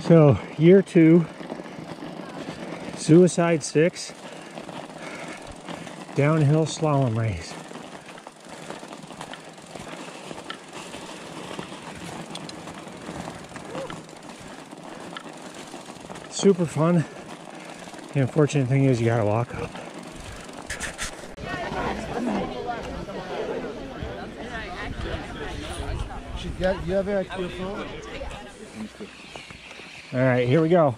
So, year 2, Suicide 6, downhill slalom race. Super fun. The unfortunate thing is you gotta walk up. You have your phone? All right, here we go.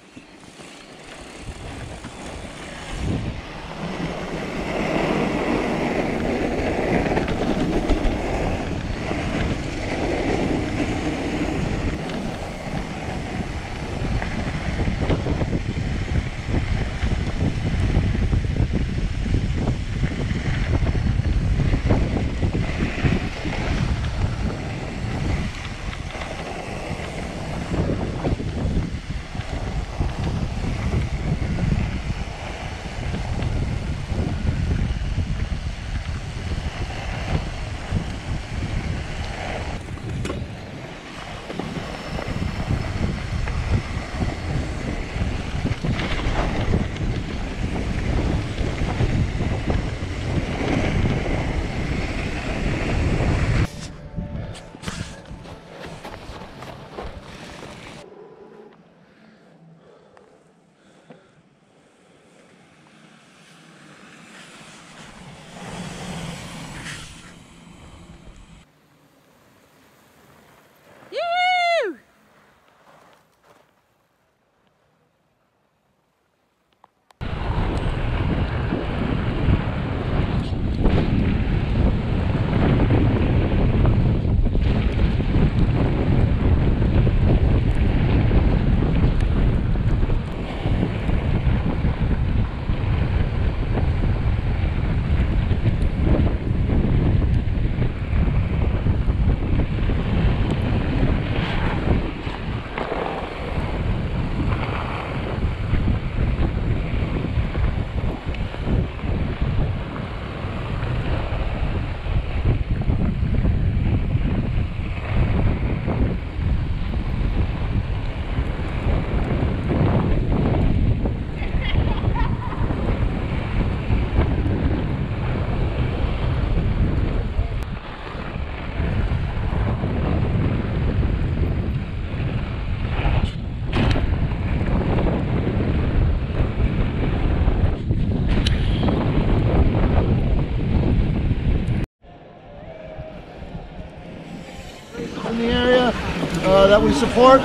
In the area that we support,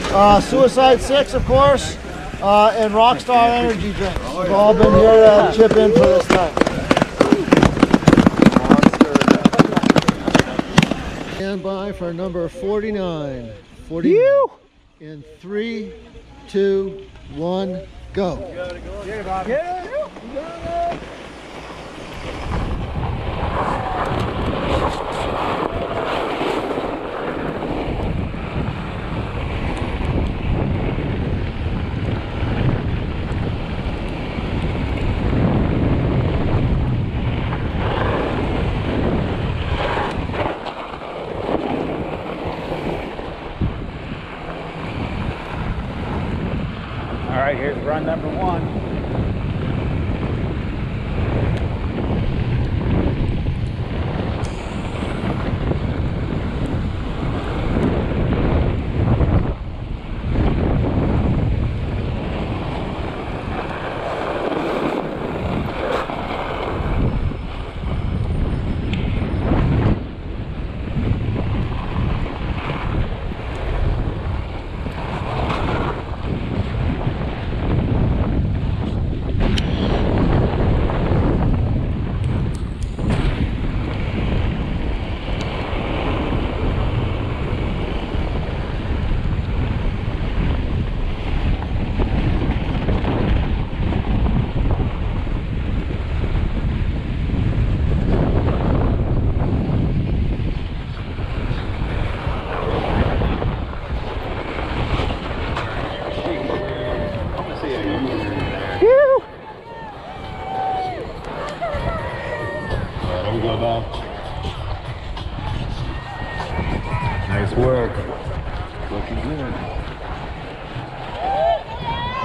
Suicide 6, of course, and Rockstar Energy drinks. We've all been here to chip in for this time. Stand by for number 49. 40 in 3, 2, 1, go. Get it, Bobby. Get it. All right, here's run number 1. Nice work. Looking good.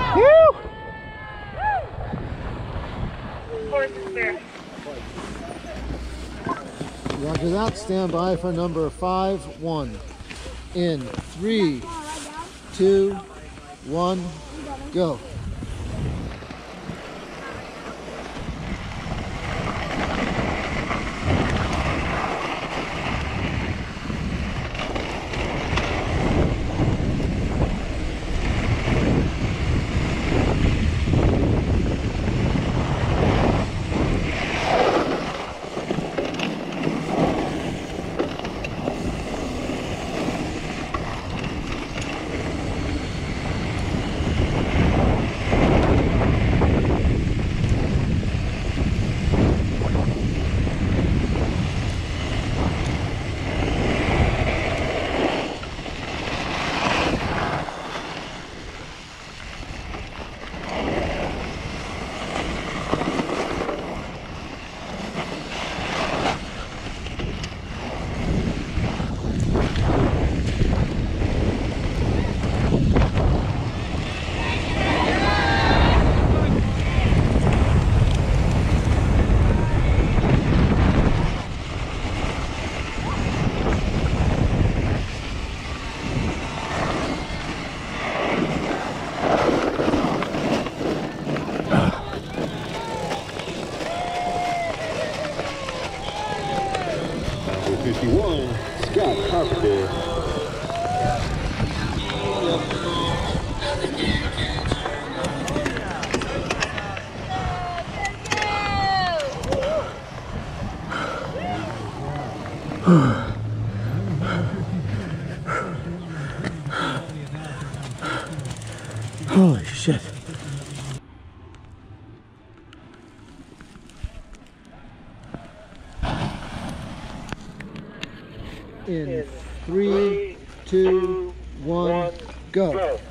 Roger that. Stand by for number 5-1. In 3, 2, 1, go. Holy shit. In 3, 2, 1, go.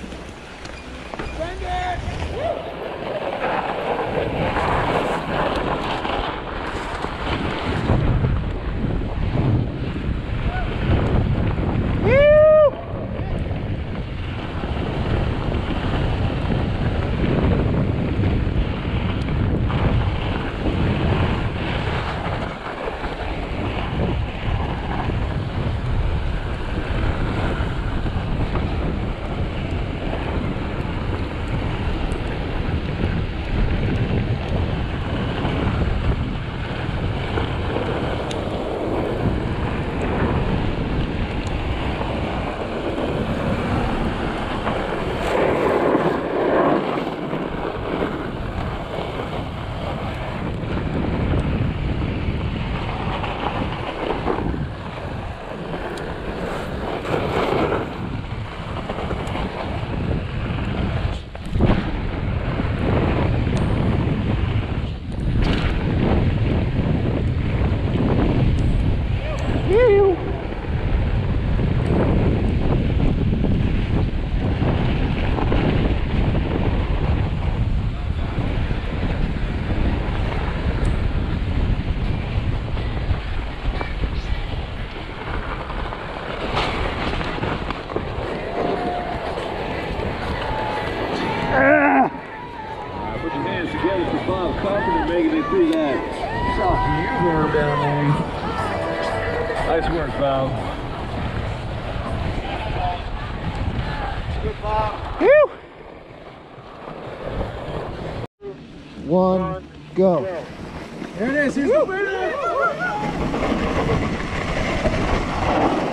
Put your hands together for Bob Carpenter making it through that soft U-berm down there. Nice work, Bob. Good, Bob. 1, go. There it is. Here's the winner.